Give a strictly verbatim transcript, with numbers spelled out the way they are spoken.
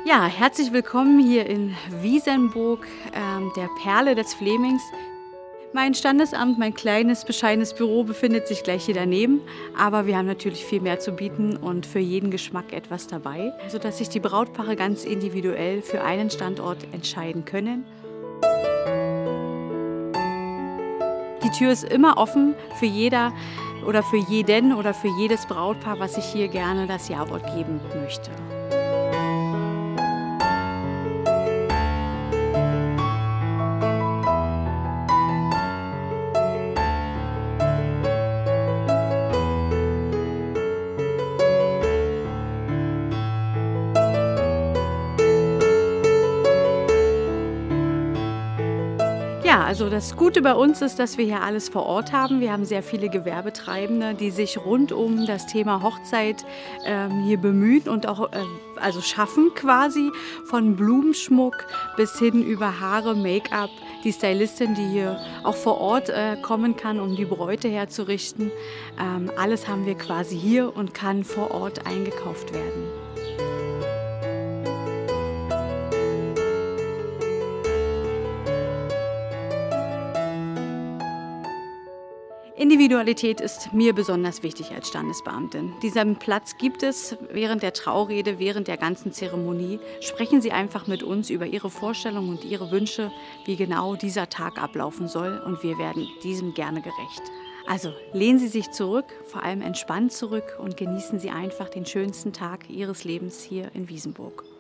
Ja, herzlich willkommen hier in Wiesenburg, ähm, der Perle des Flemings. Mein Standesamt, mein kleines, bescheidenes Büro befindet sich gleich hier daneben. Aber wir haben natürlich viel mehr zu bieten und für jeden Geschmack etwas dabei, sodass sich die Brautpaare ganz individuell für einen Standort entscheiden können. Die Tür ist immer offen für jeder oder für jeden oder für jedes Brautpaar, was sich hier gerne das Ja-Wort geben möchte. Ja, also das Gute bei uns ist, dass wir hier alles vor Ort haben. Wir haben sehr viele Gewerbetreibende, die sich rund um das Thema Hochzeit ähm, hier bemühen und auch äh, also schaffen quasi, von Blumenschmuck bis hin über Haare, Make-up. Die Stylistin, die hier auch vor Ort äh, kommen kann, um die Bräute herzurichten. Ähm, alles haben wir quasi hier und kann vor Ort eingekauft werden. Individualität ist mir besonders wichtig als Standesbeamtin. Diesen Platz gibt es während der Traurede, während der ganzen Zeremonie. Sprechen Sie einfach mit uns über Ihre Vorstellungen und Ihre Wünsche, wie genau dieser Tag ablaufen soll, und wir werden diesem gerne gerecht. Also lehnen Sie sich zurück, vor allem entspannt zurück, und genießen Sie einfach den schönsten Tag Ihres Lebens hier in Wiesenburg.